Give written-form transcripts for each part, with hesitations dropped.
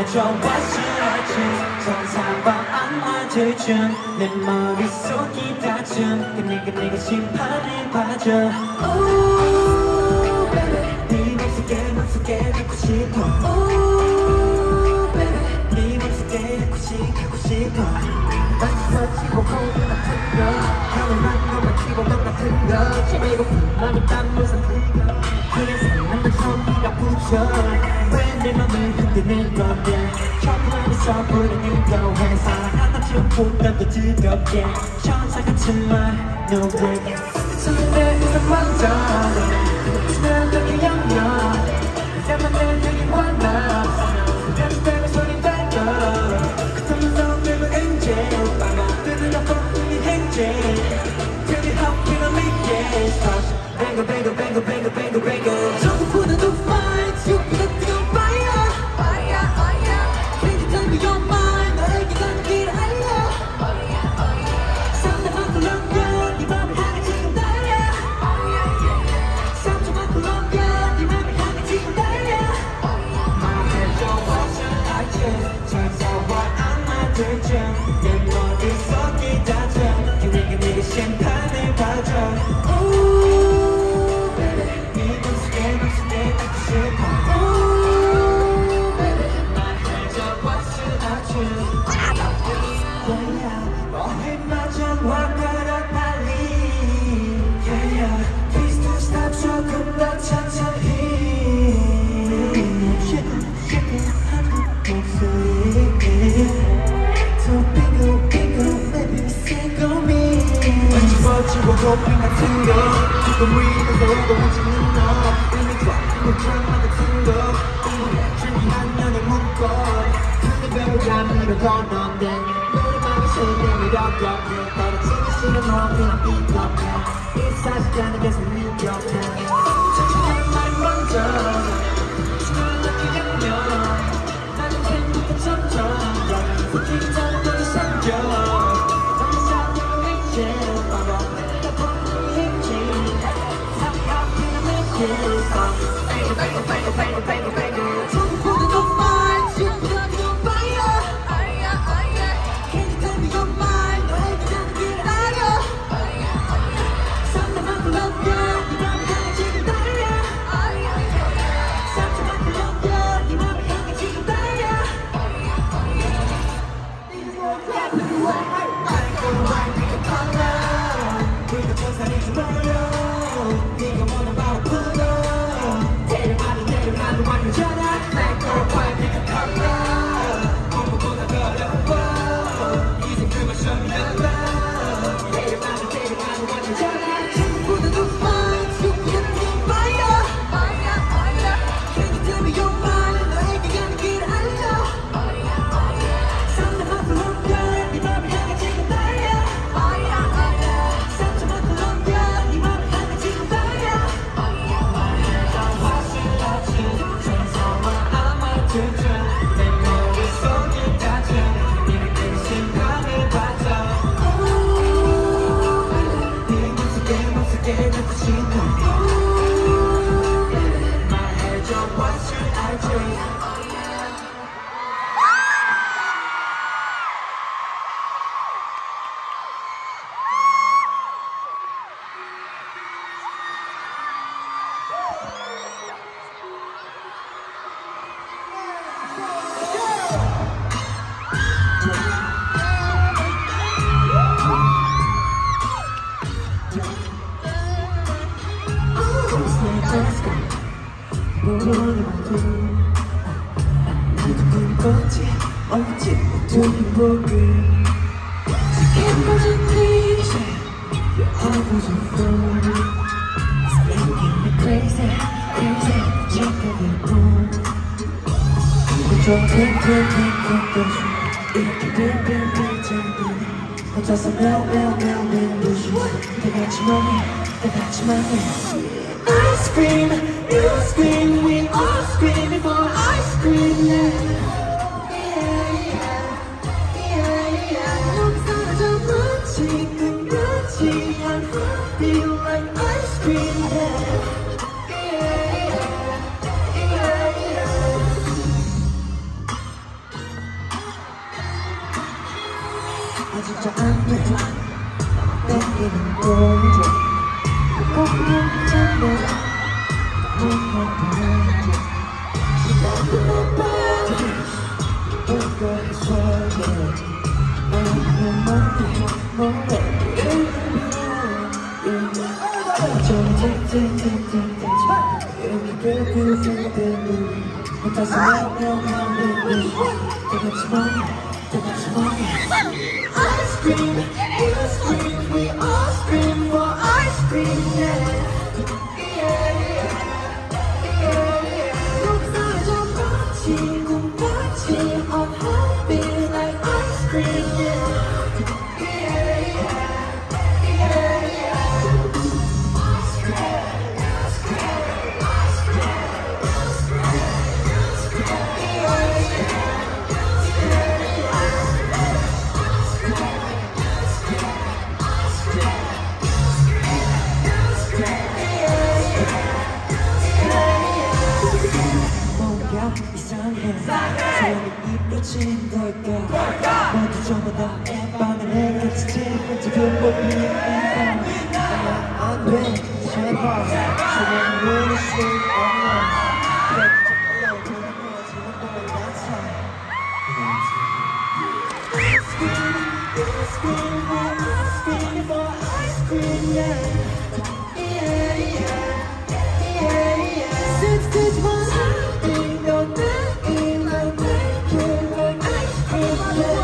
말해줘 What's your address 천사와 악마들 중 내 머릿속이 다준 그 네가 심판에 빠져 Ooh baby 네 맘속에 갖고 싶어 Ooh baby 네 맘속에 가고 싶어 만지고 고민 같은 거 형을 만지고 너 같은 거 재미고 맘이 땀을 삼키고 그래서 난널 처음이라 부르죠 왜 내 맘을 흔드는 건데 처음에서 부르는 거왜 사랑하나 지금보다 더 뜨겁게 천사 같은 말 No way 손에 있어 먼저 난 너의 영역 이제만 내 여기 원나 내 때문에 소리 달려 그토록 내가 angel 뜨는 아픔이 행제 Tell me how can I make it stop Bango bango bango bango bango bango 전부보다 더 fight 지옥보다 뜨거운 fire Fire fire Can you tell me your mind 너에게 가는 길 알려 상대방 불렀냐 네 맘을 향해 지금 달려 상처만 불렀냐 네 맘을 향해 지금 달려 말해줘 what's your address 천사와 악마들 중내 머릿속이 다져 네가 심판을 받아 지워 고민 같은 거 지금 위에서 오지는 너 이미 꽉 드라마 같은 거 준비한 연애 문구 근데 배우자 밀어도 넌데 노래방에 실내 밀어도 떨어지기 싫은 너 그냥 비겁해 이 사실자는 계속 밀격해 천천한 말 먼저 지금 너의 양면 나는 생각도 점점 긴장 너의 상점 전부보다 더 fight 지옥보다 더 fire Can you tell me your mind 너에게 가는 길 알려 상대방 불렀냐 네 맘을 향해 지금 달려 상처만 불렀냐 네 맘을 향해 지금 달려 네가 달라 네가 천사인지 몰라 네가 원한 바로 불러 데려가는 완전한 Like a wild 네가 달라 공부보다 더 어려워 이제 그만 show me the love 데려가는 완전한 전부보다 더 fight 지옥보다 더 fire Can you tell me your mind 너에게 가는 길 알려 상대방 불렀냐 네 맘을 향해 지금 달려 상처만 불렀냐 네 맘을 향해 지금 달려 내 머릿속이 다져 네가 심판을 받아 네 맘속에 갖고 싶어 말해줘 what's your address 꿈꿨지 언제부터 행복을 지켜봐준 이제 하고 싶어 It's making me crazy 지켜보고 이거 핑크핑크핑크 이렇게 핑핑핑 잠들이 혼자서 매우 부시 다 같이 말해 Ice cream, you scream, we all screaming for ice cream yeah. 너무 사라져 마치 끝까지 I feel like ice cream yeah. 이렇게 그 생각들은 다시 나타나는 Ice cream, you scream, we all scream for ice cream, yeah. 녹슬어져 마치 꿈같이 I'm happy like ice cream, yeah. 소원이 이루어진 걸까 모두 전부 다 밤을 해가 지치는 지금 뽑히는 밤 안돼 제발 소원이 이룰 수 없는 Ice cream for ice cream, yeah. Since this was happening, no thinking I'll make it like ice cream,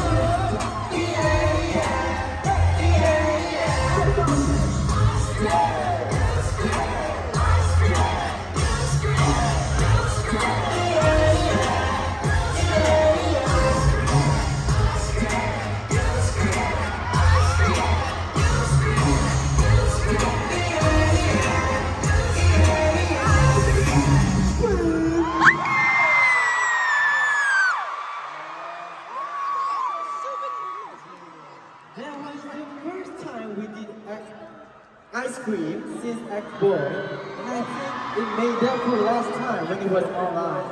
ice cream since Act Boy, and I think it made that for last time when it was online.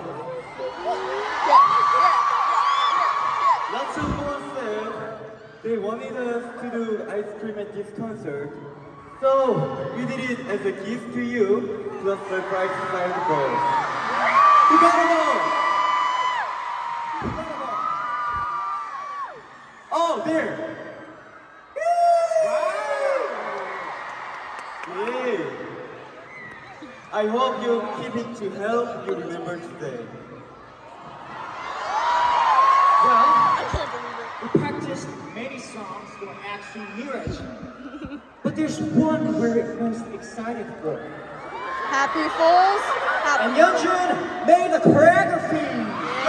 Lots of people said they wanted us to do ice cream at this concert, so we did it as a gift to you, to a surprise inside the bowl. You gotta know! Oh, there! I hope you keep it to help you remember today. Well, we practiced many songs for Action Mirage, but there's one we're most excited for. Happy Fools. And Yeonjun made the choreography.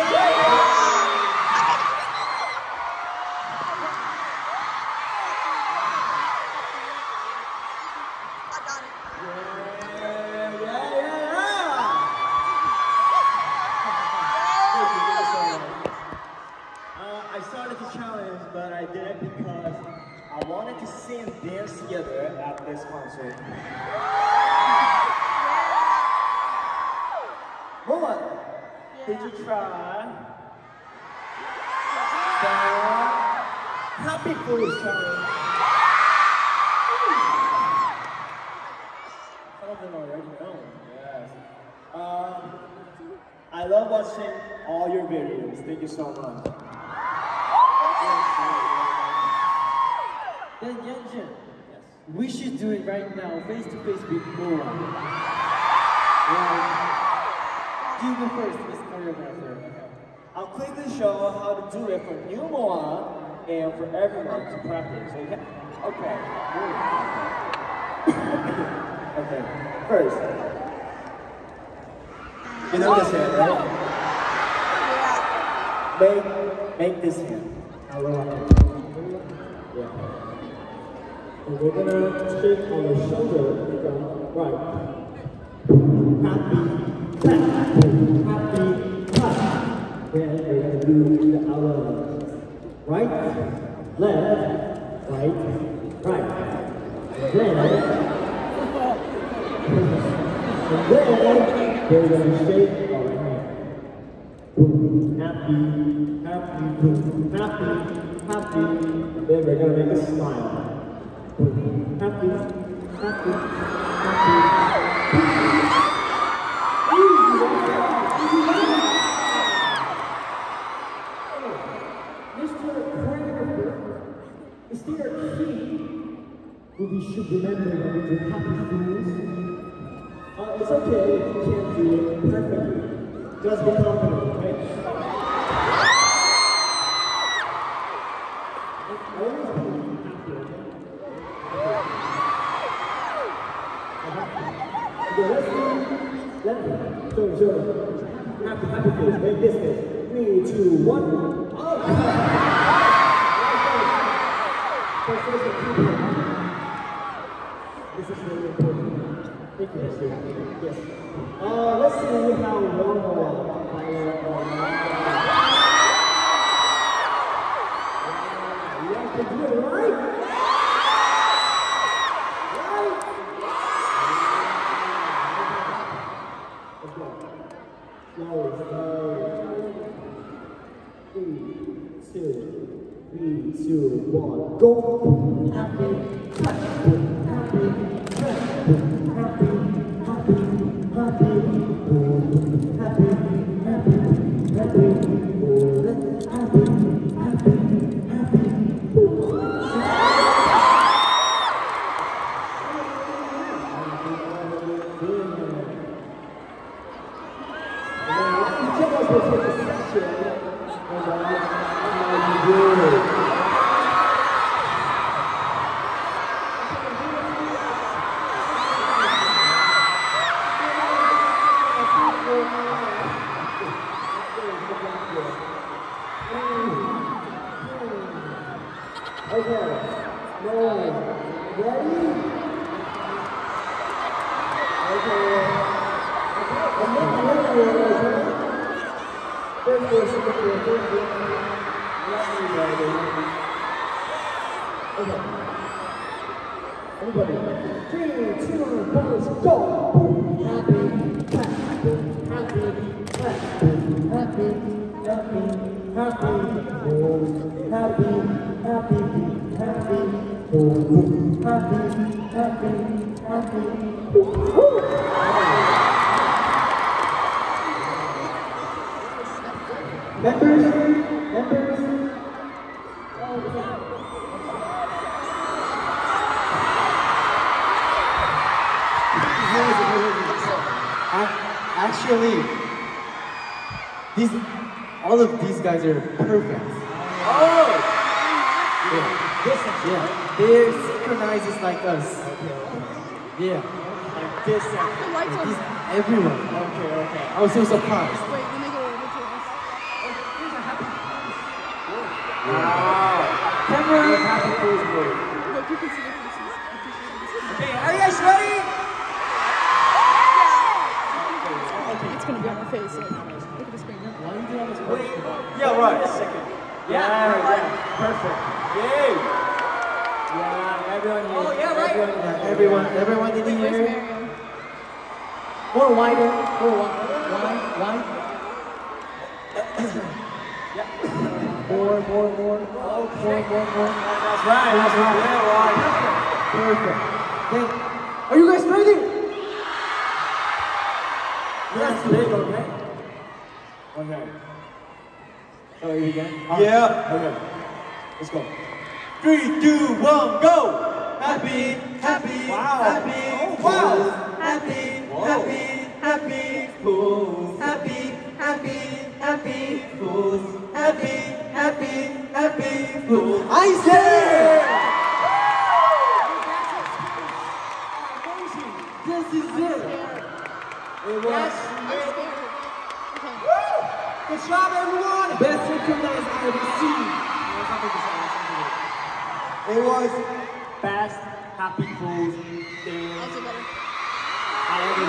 I started the challenge, but I did it because I wanted to sing and dance together at this concert. Moa, did you try the Happy Fools challenge? Some of them already know. Yes. I love watching all your videos. Thank you so much. Then Yeonjun, we should do it right now, face to face with Moa. You go first, Miss Choreographer. Okay. I'll quickly show how to do it for new Moa and for everyone to practice. Okay? Okay. Okay. First, you know this hand, right? Make this hand. Yeah. And we're gonna shake our shoulder from right. Happy, clap, happy, clap. Then we're gonna do the other right, left, right, right. And then we're gonna shake our hand. Happy, happy, happy, happy. And then we're gonna make a smile. Happy, happy, happy. Mr. Choreographer, is there a key that we should remember when we do Happy Fools? it perfectly. Just be confident, okay? Always be happy, okay? Let's do, show. Happy face, make this face. 3, 2, 1. Oh! This is really important. Thank you, Mr. Yes. Let's see how well you guys can do it, right? Right? Let's go. Slow. 3, 2, 1, go! Happy, Everybody, 3, 2, 1, let's go! Actually, all of these guys are perfect. Oh! Yeah, they're synchronized like us. Yeah, Like this and The lights like on. these, everyone. okay. I was so surprised. Wait, let me go over to us. Wow. Camera. Happy Fool's Day. Look, you can see the faces. Okay, are you guys ready? It's gonna be on our face. Look at the screen. Why are you doing this? Yeah, right. A second. Yeah. Perfect. Yay. Yeah, everyone here. Oh, yeah, right. Everyone in Where's here. Mariam? More wider. Wide. More. Okay. More. That's right. Yeah, right. Perfect. Okay. Are you guys ready? That's big, okay? Okay. Oh, you again? Yeah. Okay. Let's go. 3, 2, 1, go! Happy. Wow. Happy. Wow. Happy. Fools. Happy fools. Happy fools. I said it! This is it! It was Good job, everyone! best synchronized I ever seen. It was best Happy Fools dance Also better. I ever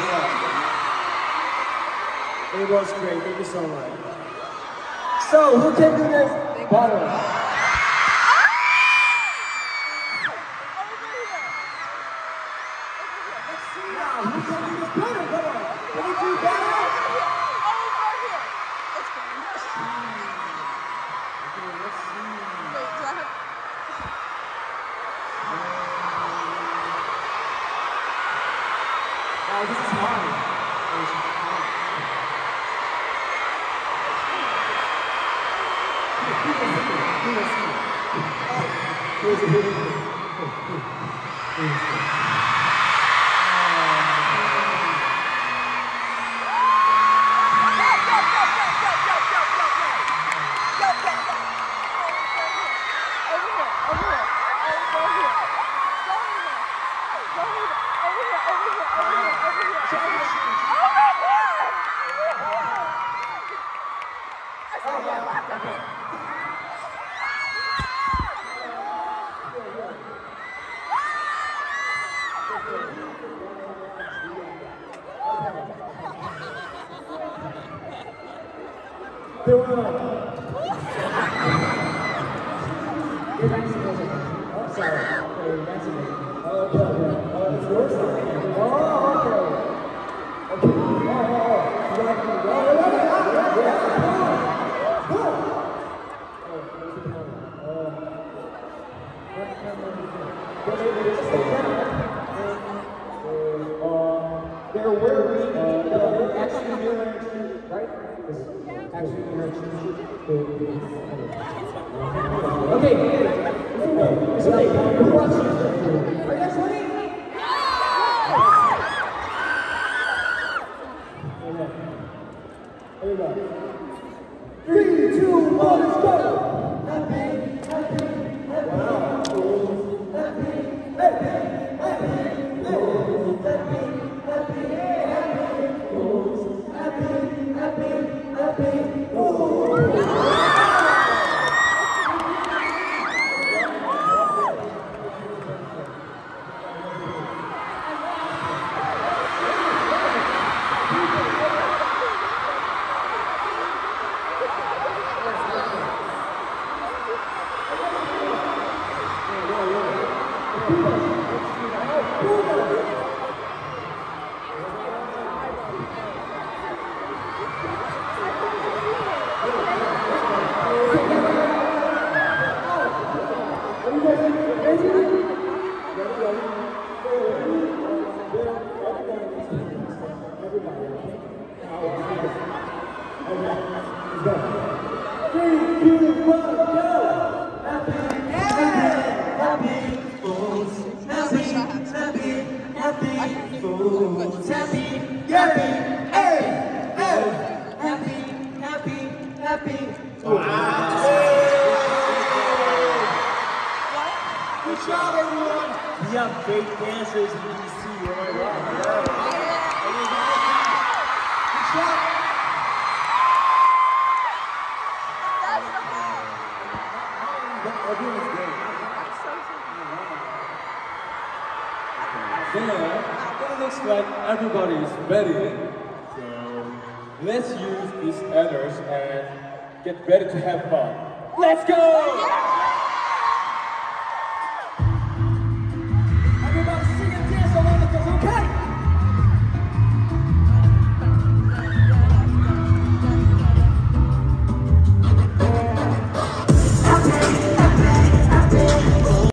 saw. It was great. Thank you so much. So, who can do this better? Now, who can do this better? Come on. Can you do better? Oh, this is hard. they were like, you're dancing with it. Oh, sorry. Okay, you're dancing with it. Oh, yeah. It's your side. Oh, okay. Okay. You like me? They're wearing actually wearing, right? Actually wearing okay. So like, who wants to? Are you guys ready? Okay. Here we go. 3, 2, 1, let's go. Happy, happy, happy. Wow. We have great dancers in DC, oh my god. Good job. Everyone's great. So, it looks like everybody is ready. So, let's use these others and get ready to have fun. Let's go!